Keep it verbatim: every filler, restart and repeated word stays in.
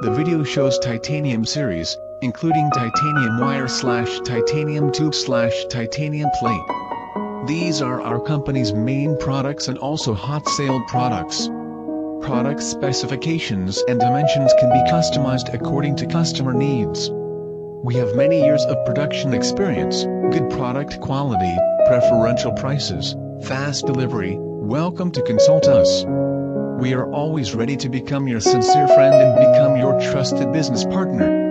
The video shows titanium series, including titanium wire slash titanium tube slash titanium plate. These are our company's main products and also hot sale products. Product specifications and dimensions can be customized according to customer needs. We have many years of production experience, good product quality, preferential prices, fast delivery. Welcome to consult us. We are always ready to become your sincere friend and become your trusted business partner.